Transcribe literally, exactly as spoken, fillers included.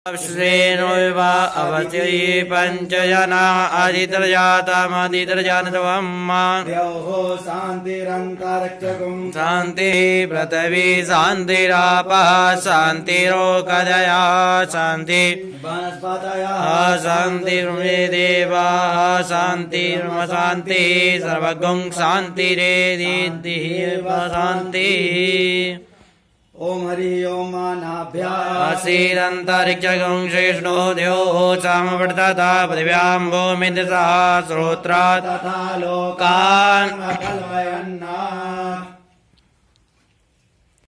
श्रेणो विवा अवस्यै पंचजना आदितर्जातमदितर्जानत्वं द्यौः शान्तिरन्तरिक्षगुं शान्तिः पृथिवी शान्तिरापः शान्तिरोकदया शान्ति वनस्पतयः शान्तिर्देवाः शान्तिर्मशान्तिः सर्वगुं शान्तिरेदिः शान्तिः। ओम हरि ओम नाभ्यासीदन्तरिक्षगुं श्रेष्ठो द्योः चामवर्तता पृथिव्यां भूमिर्दिशः श्रोत्रात् तथा लोकान् कल्पयन्